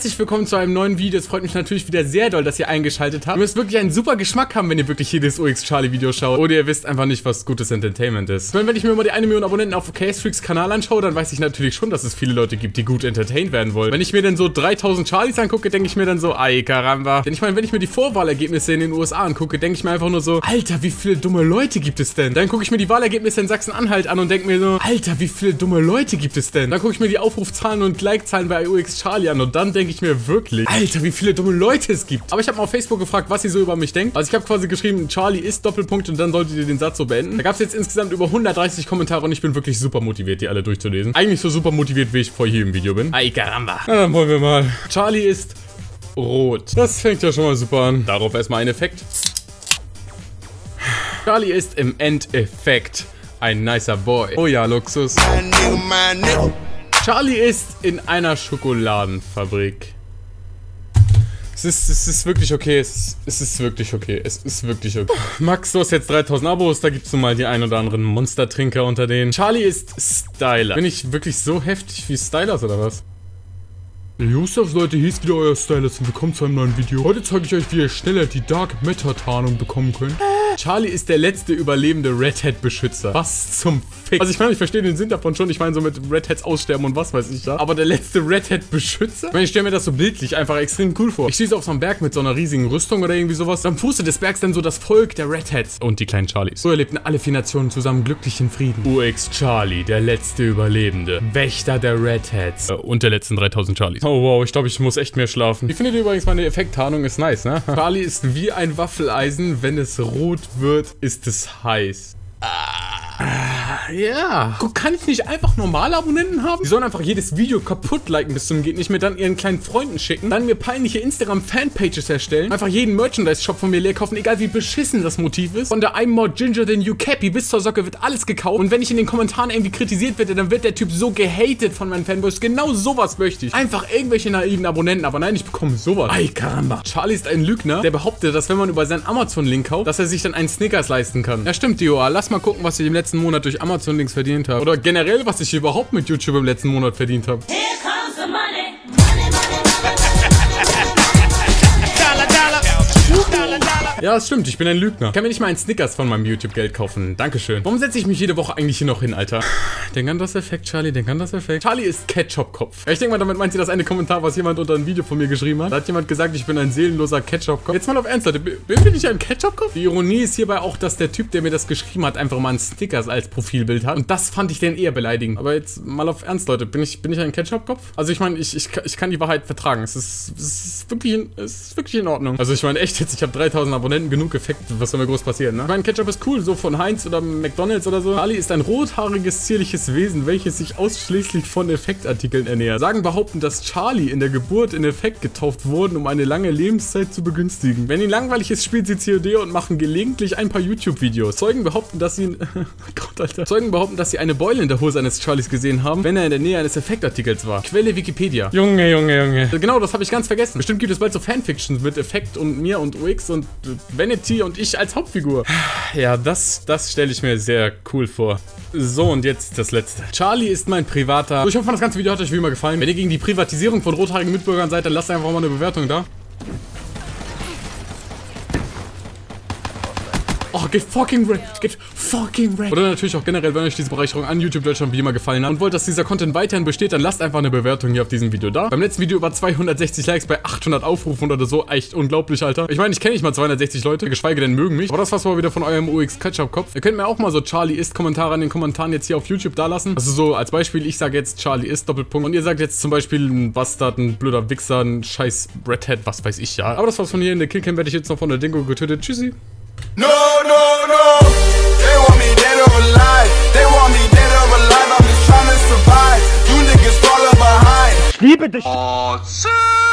herzlich willkommen zu einem neuen Video. Es freut mich natürlich wieder sehr doll, dass ihr eingeschaltet habt. Ihr müsst wirklich einen super Geschmack haben, wenn ihr wirklich jedes OX Charlie Video schaut. Oder ihr wisst einfach nicht, was gutes Entertainment ist. Wenn ich mir mal die 1 Million Abonnenten auf Chaos Kanal anschaue, dann weiß ich natürlich schon, dass es viele Leute gibt, die gut entertained werden wollen. Wenn ich mir dann so 3000 Charlies angucke, denke ich mir dann so, ay caramba. Denn ich meine, wenn ich mir die Vorwahlergebnisse in den USA angucke, denke ich mir einfach nur so, Alter, wie viele dumme Leute gibt es denn? Dann gucke ich mir die Wahlergebnisse in Sachsen-Anhalt an und denke mir so, Alter, wie viele dumme Leute gibt es denn? Dann gucke ich mir die Aufrufzahlen und Like-Zahlen bei OX Charlie an und dann denke ich mir wirklich, Alter, wie viele dumme Leute es gibt. Aber ich habe mal auf Facebook gefragt, was sie so über mich denkt. Also ich habe quasi geschrieben, Charlie ist Doppelpunkt und dann solltet ihr den Satz so beenden. Da gab es jetzt insgesamt über 130 Kommentare und ich bin wirklich super motiviert, die alle durchzulesen. Eigentlich so super motiviert, wie ich vor hier im Video bin. Ay caramba. Na, dann wollen wir mal. Charlie ist rot. Das fängt ja schon mal super an. Darauf erstmal ein Effekt. Charlie ist im Endeffekt ein nicer Boy. Oh ja, Luxus. Charlie ist in einer Schokoladenfabrik. Es ist wirklich okay. Es ist wirklich okay. Es ist wirklich okay. Max, du hast jetzt 3000 Abos. Da gibt es nun mal die ein oder anderen Monstertrinker unter denen. Charlie ist Styler. Bin ich wirklich so heftig wie Stylers oder was? Yusuf, Leute, hier ist wieder euer Stylist und willkommen zu einem neuen Video. Heute zeige ich euch, wie ihr schneller die Dark Matter Tarnung bekommen könnt. Charlie ist der letzte überlebende Red Hat Beschützer. Was zum Fick? Also ich meine, ich verstehe den Sinn davon schon. Ich meine so mit Red Hats aussterben und was weiß ich da. Aber der letzte Red Hat Beschützer? Ich meine, ich stelle mir das so bildlich einfach extrem cool vor. Ich stehe auf so einem Berg mit so einer riesigen Rüstung oder irgendwie sowas. Am Fuße des Bergs dann so das Volk der Red Hats und die kleinen Charlies. So erlebten alle 4 Nationen zusammen glücklich in Frieden. OX Charlie, der letzte Überlebende. Wächter der Red Hats. Und der letzten 3000 Charlies. Oh wow, ich glaube, ich muss echt mehr schlafen. Wie findet ihr übrigens meine Effekttarnung? Ist nice, ne? Charlie ist wie ein Waffeleisen. Wenn es rot wird, ist es heiß. Ja. Kann ich nicht einfach normale Abonnenten haben? Die sollen einfach jedes Video kaputt liken bis zum geht nicht mehr, dann ihren kleinen Freunden schicken, dann mir peinliche Instagram-Fanpages erstellen, einfach jeden Merchandise-Shop von mir leer kaufen, egal wie beschissen das Motiv ist. Von der I'm more ginger than you Cappy bis zur Socke wird alles gekauft. Und wenn ich in den Kommentaren irgendwie kritisiert werde, dann wird der Typ so gehatet von meinen Fanboys. Genau sowas möchte ich. Einfach irgendwelche naiven Abonnenten, aber nein, ich bekomme sowas. Ay caramba. Charlie ist ein Lügner, der behauptet, dass wenn man über seinen Amazon-Link kauft, dass er sich dann einen Snickers leisten kann. Ja stimmt, Dioa. Lass mal gucken, was ich im letzten Monat durch Amazon-Links verdient habe. Oder generell, was ich überhaupt mit YouTube im letzten Monat verdient habe. Here comes the money. Ja, das stimmt, ich bin ein Lügner. Ich kann mir nicht mal einen Snickers von meinem YouTube-Geld kaufen. Dankeschön. Warum setze ich mich jede Woche eigentlich hier noch hin, Alter? Denk an das Effekt, Charlie, denk an das Effekt. Charlie ist Ketchup-Kopf. Ich denke mal, damit meint sie das eine Kommentar, was jemand unter ein Video von mir geschrieben hat. Da hat jemand gesagt, ich bin ein seelenloser Ketchup-Kopf. Jetzt mal auf Ernst, Leute. Bin ich ein Ketchup-Kopf? Die Ironie ist hierbei auch, dass der Typ, der mir das geschrieben hat, einfach mal einen Snickers als Profilbild hat. Und das fand ich dann eher beleidigend. Aber jetzt mal auf Ernst, Leute. Bin ich ein Ketchup-Kopf? Also ich meine, ich kann die Wahrheit vertragen. Es ist wirklich in Ordnung. Also ich meine, echt jetzt, ich habe 3000 Abonnenten, genug Effekt, was soll mir groß passieren, ne? Ich meine, Ketchup ist cool, so von Heinz oder McDonald's oder so. Charlie ist ein rothaariges, zierliches Wesen, welches sich ausschließlich von Effektartikeln ernährt. Sagen behaupten, dass Charlie in der Geburt in Effekt getauft wurden, um eine lange Lebenszeit zu begünstigen. Wenn ihnen langweilig ist, spielt sie COD und machen gelegentlich ein paar YouTube-Videos. Zeugen behaupten, dass sie Gott, Alter. Zeugen behaupten, dass sie eine Beule in der Hose eines Charlies gesehen haben, wenn er in der Nähe eines Effektartikels war. Quelle Wikipedia. Junge. Genau, das habe ich ganz vergessen. Bestimmt gibt es bald so Fanfictions mit Effekt und mir und OX und Vanity und ich als Hauptfigur. Ja, das stelle ich mir sehr cool vor. So, und jetzt das letzte. Charlie ist mein privater... So, ich hoffe, das ganze Video hat euch wie immer gefallen. Wenn ihr gegen die Privatisierung von rothaarigen Mitbürgern seid, dann lasst einfach mal eine Bewertung da. Oh, get fucking wrecked. Oder natürlich auch generell, wenn euch diese Bereicherung an YouTube Deutschland wie immer gefallen hat und wollt, dass dieser Content weiterhin besteht, dann lasst einfach eine Bewertung hier auf diesem Video da. Beim letzten Video über 260 Likes bei 800 Aufrufen oder so. Echt unglaublich, Alter. Ich meine, ich kenne nicht mal 260 Leute, geschweige denn mögen mich. Aber das war's mal wieder von eurem OX Ketchup-Kopf. Ihr könnt mir auch mal so Charlie ist Kommentare in den Kommentaren jetzt hier auf YouTube da lassen. Also so als Beispiel, ich sage jetzt Charlie ist Doppelpunkt und ihr sagt jetzt zum Beispiel ein Bastard, ein blöder Wichser, ein scheiß Red Hat, was weiß ich ja. Aber das war's von hier. In der Killcam werde ich jetzt noch von der Dingo getötet. Tschüssi. No, they want me dead or alive. They want me dead or alive. I'm just trying to survive. You niggas falling behind. Ich liebe dich.